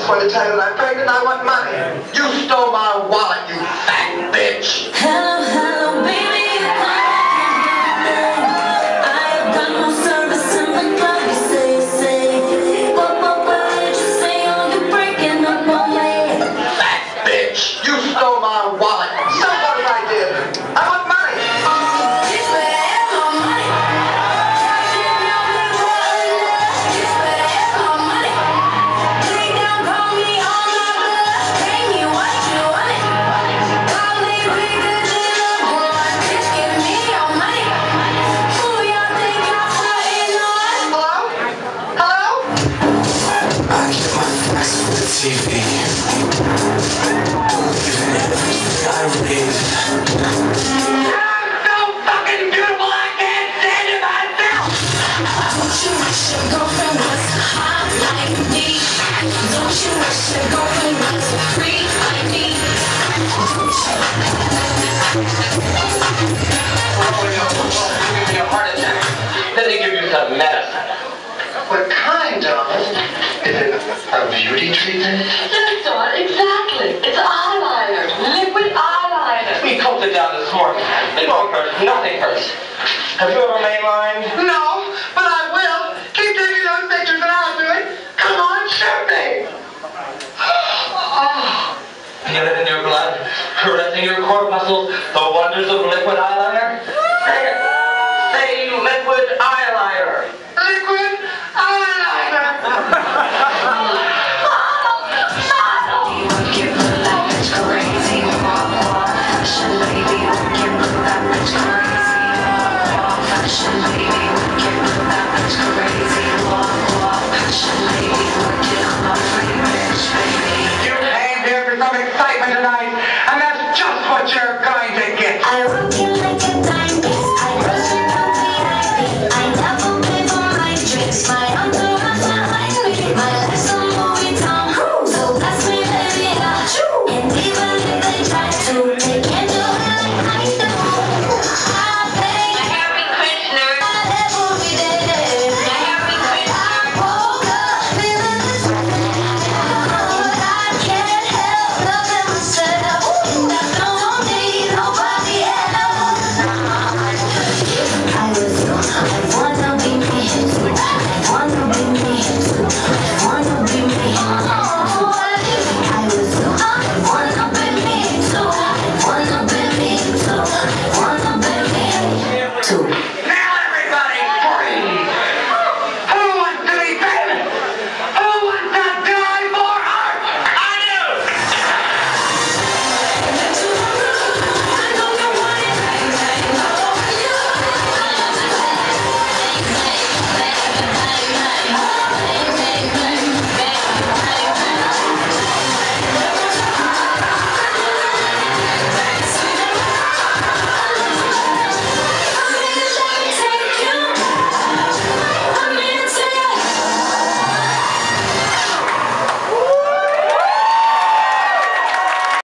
just want to tell you that I'm pregnant and I want money. You stole my wallet, you fat bitch. Hello, hello, baby. I've got no service in the club. You say. What did you say? Oh, you're breaking up my leg. Fat bitch. You stole my wallet. So what did I do? I want money. TV. Don't believe in everything I read. I'm so fucking beautiful I can't stand it myself! Don't you wish your girlfriend was hot like me? Don't you wish your girlfriend was free like me? Give me a heart attack. Then they give you some medicine. What kind, darling? Is it a beauty treatment? Yes, Dawn, exactly. It's eyeliner. Liquid eyeliner. We combed it down this morning. It won't hurt. Nothing hurts. Have you ever mainlined? No, but I will. Keep taking those pictures and I'll do it. Come on, shoot me. Feel it in your blood, caressing your corpuscles, the wonders of liquid eyeliner. Say it. Say liquid eyeliner. Liquid